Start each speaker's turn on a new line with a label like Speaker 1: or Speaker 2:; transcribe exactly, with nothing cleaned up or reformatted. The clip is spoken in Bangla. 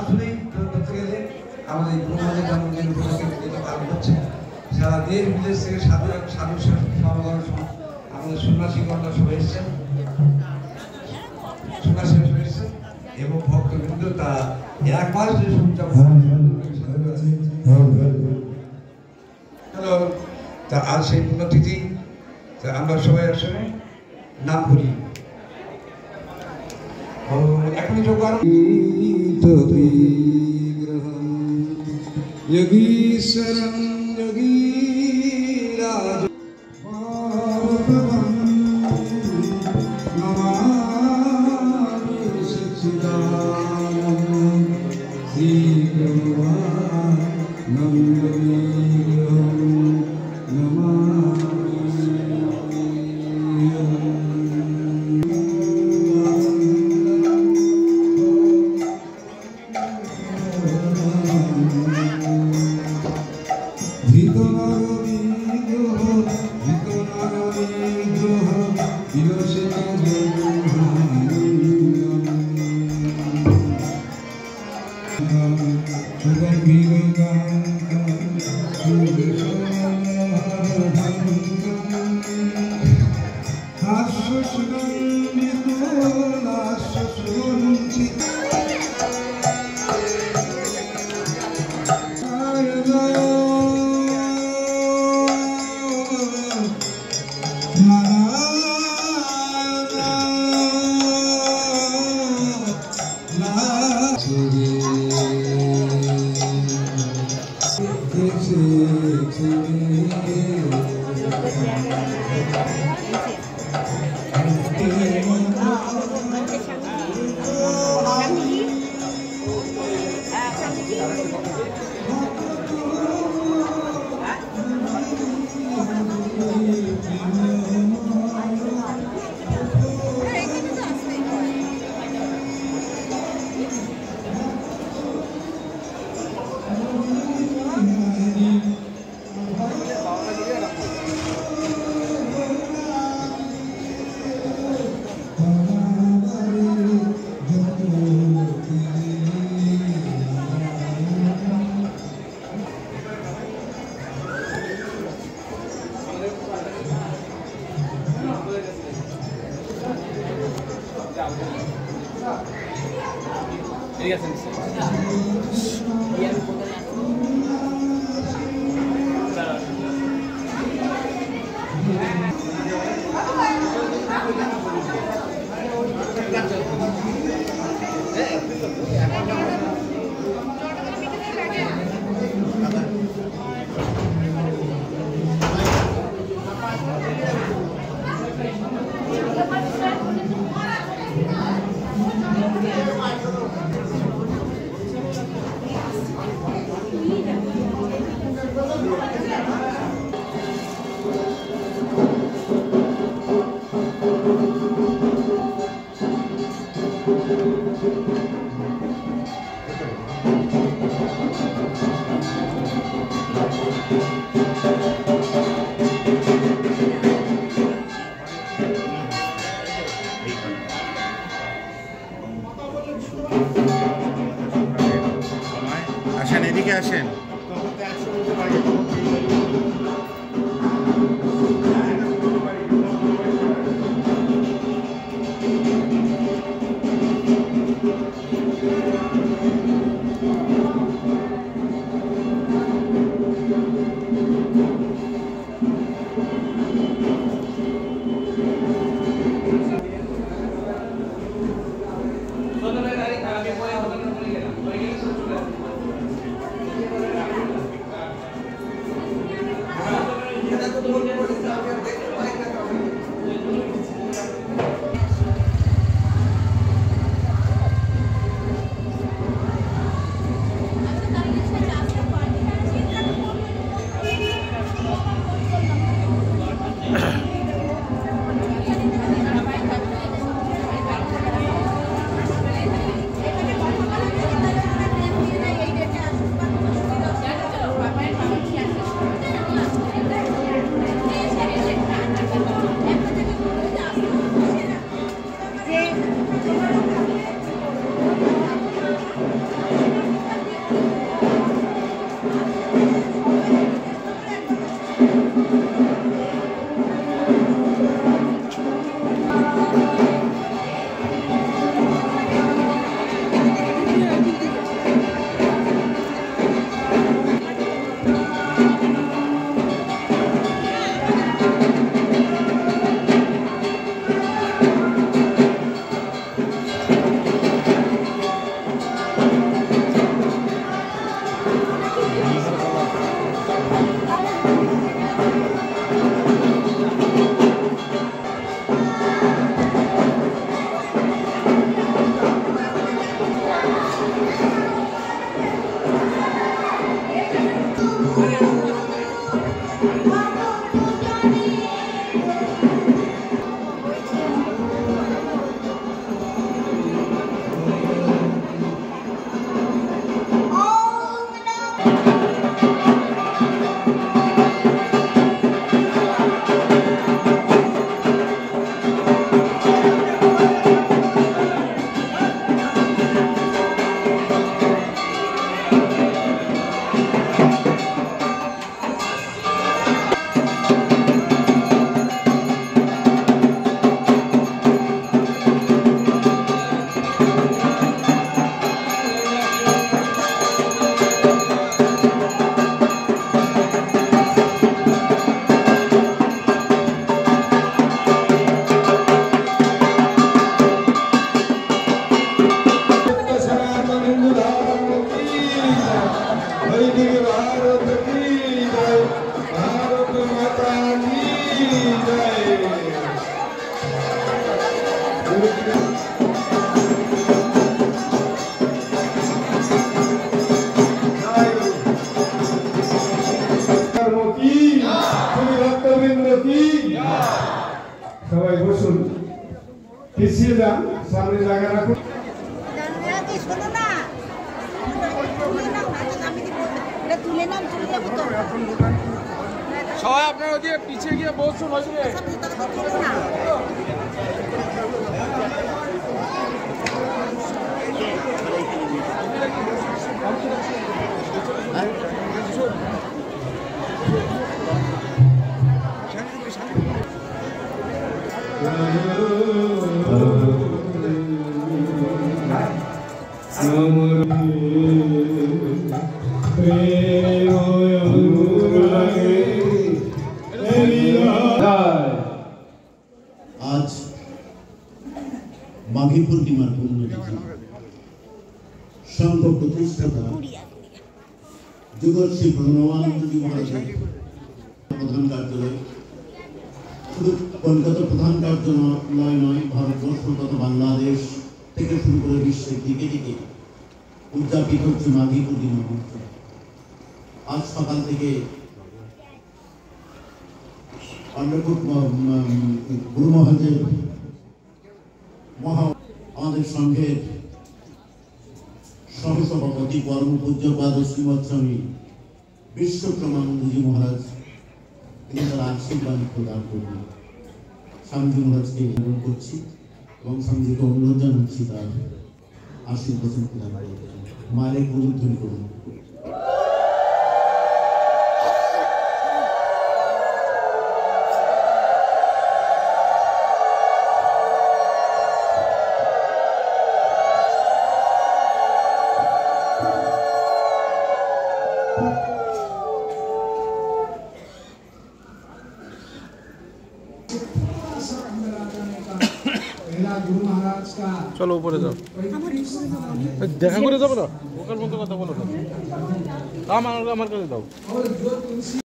Speaker 1: আসলেই বলতে গেলে আমাদের ব্রহ্মদের জন্মদিন উপলক্ষে যেটা পালন হচ্ছে সারা দেশ বিদেশ থেকে সাধু সাধু সমাগম আমাদের সন্ন্যাসীগণরা সবাই এসেছেন, সন্ন্যাসীরা সবাই এসেছেন এবং ভক্তবৃন্দ তা এক মাস যে হ্যালো তা আজ সেই পুণ্যতিথি তা আমরা সবাই একসঙ্গে নাম করি। এখনই যোগান যোগীশ্বরম যোগীরাজ
Speaker 2: আসেন, এদিকে আসেন।
Speaker 1: হ্যাঁ
Speaker 2: শোনো না তুলে নাও না তো আমি দিব এটা তুলে নাও চলে যাবো তো
Speaker 3: সবাই আপনারা ওদিকে পিছিয়ে গিয়ে বসুন হজরে
Speaker 2: না
Speaker 4: आज माघी पूर्णिमार पुण्यतिथि संघ प्रतिष्ठाता जुगर्षि प्रणवानंदजी महाराज प्रधान कार्यालय শুধু কলকাতা প্রধান কার্যালয় নয় ভারতবর্ষ তথা বাংলাদেশ থেকে শুরু করে বিশ্বের দিকে দিকে উদযাপিত হচ্ছে মাঘী পূর্ণিমা উৎসব। আজ সকাল থেকে অন্নকূট গুরু মহারাজের মহা আমাদের সংঘের সহসভাপতি পরম পূজ্যপাদ শ্রীমৎ স্বামী বিশ্বক্রমানন্দজি মহারাজ তিনি তার আশীর্বাদ প্রদান করবেন। স্বামীজি মহারাজকে অনুরোধ করছি এবং স্বামীজিকে অনুরোধ জানাচ্ছি তার আশীর্বাদ প্রদান করবেন। মায়ের গুরুধ্বনি করুন।
Speaker 3: চলো উপরে যাও দেখা করে যাবো না ওখান মতো কথা বলো না আমার আমার কাছে দাও।